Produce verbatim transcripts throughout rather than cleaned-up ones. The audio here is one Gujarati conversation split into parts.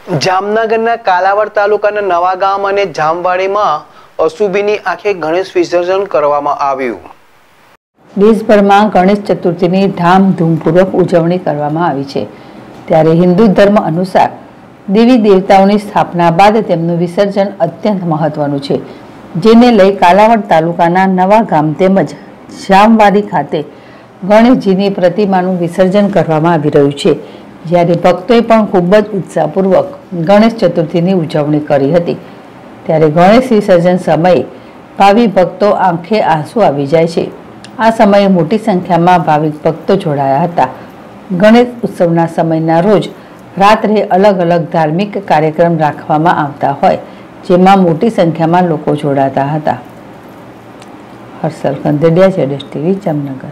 જામનગરના કાલાવડ તાલુકાના નવા ગામ અને જામવાડીમાં અશુભીની આંખે ગણેશ વિસર્જન કરવામાં આવ્યું। દેશભરમાં ગણેશ ચતુર્થીની ધામધૂમપૂર્વક ઉજવણી કરવામાં આવી છે, ત્યારે હિન્દુ ધર્મ અનુસાર દેવી દેવતાઓની સ્થાપના બાદ તેમનું વિસર્જન અત્યંત મહત્વનું છે, જેને લઈ કાલાવડ તાલુકાના નવા ગામ તેમજ જામવાડી ખાતે ગણેશજીની પ્રતિમાનું વિસર્જન કરવામાં આવી રહ્યું છે। જ્યારે ભક્તોએ પણ ખૂબ જ ઉત્સાહપૂર્વક ગણેશ ચતુર્થીની ઉજવણી કરી હતી। ત્યારે ગણેશ વિસર્જન સમયે ભાવિ ભક્તો આંખે આંસુ આવી જાય છે। આ સમયે મોટી સંખ્યામાં ભાવિક ભક્તો જોડાયા હતા। ગણેશ ઉત્સવના સમયના રોજ રાત્રે અલગ અલગ ધાર્મિક કાર્યક્રમ રાખવામાં આવતા હોય, જેમાં મોટી સંખ્યામાં લોકો જોડાતા હતા। હર્ષલ કંદેડિયા, જેડેશ ટીવી, જામનગર।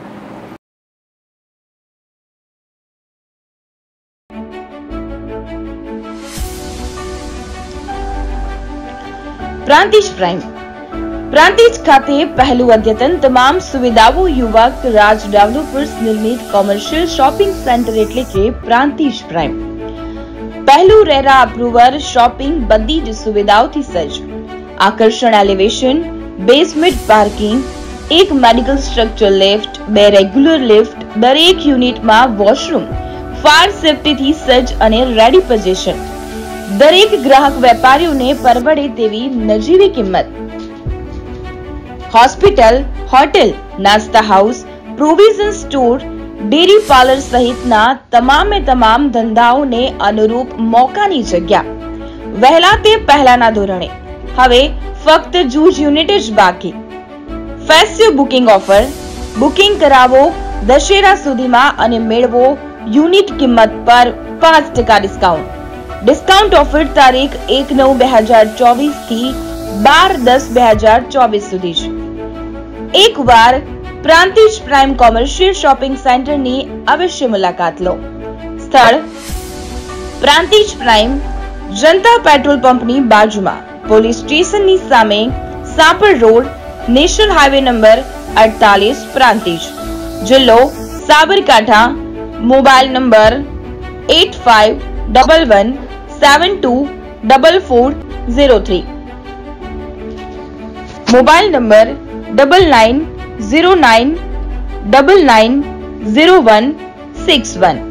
પ્રાંતિજ પ્રાઇમ પ્રાંતિજ ખાતે પહેલું અદ્યતન તમામ સુવિધાઓ યુવક રાજ ડેવલપર્સ નિર્મિત કોમર્શિયલ શોપિંગ સેન્ટર એટલે કે પ્રાંતિજ પ્રાઇમ। પહેલું રેરા અપ્રુવર શોપિંગ બધી જ સુવિધાઓથી સજ્જ, આકર્ષણ એલિવેશન, બેઝમેન્ટ પાર્કિંગ, એક મેડિકલ સ્ટ્રક્ચર લિફ્ટ, બે રેગ્યુલર લિફ્ટ, દરેક યુનિટમાં વોશરૂમ, ફાયર સેફ્ટીથી સજ્જ અને રેડી પોઝિશન, દરેક ગ્રાહક વેપારીઓને પરવડે તેવી નજીવી કિંમત। હોસ્પિટલ, હોટેલ, નાસ્તા house, provision store, dairy parlour સહિતના તમામે તમામ ધંધાઓને અનુરૂપ મોકાની જગ્યા। વહેલા તે પહેલાના ધોરણે હવે ફક્ત જૂજ યુનિટ જ બાકી। ફેસ્ટિવ બુકિંગ ઓફર, બુકિંગ કરાવો દશેરા સુધીમાં અને મેળવો યુનિટ કિંમત પર પાંચ ટકા ડિસ્કાઉન્ટ। ડિસ્કાઉન્ટ ઓફર તારીખ એક નવ બે હજાર ચોવીસ થી બાર દસ બે હજાર ચોવીસ સુધી છે। એકવાર પ્રાંતિજ પ્રાઇમ કોમર્શિયલ શોપિંગ સેન્ટરની અવશ્ય મુલાકાત લો। સ્થળ પ્રાંતિજ પ્રાઇમ, જનતા પેટ્રોલ પંપની બાજુમાં, પોલીસ સ્ટેશનની સામે, Sapar road, national highway number અડતાલીસ, પ્રાંતિજ, જિલ્લો Sabarkantha. Mobile number eight five double one seven two double four zero three, mobile number double nine zero nine double nine zero one six one.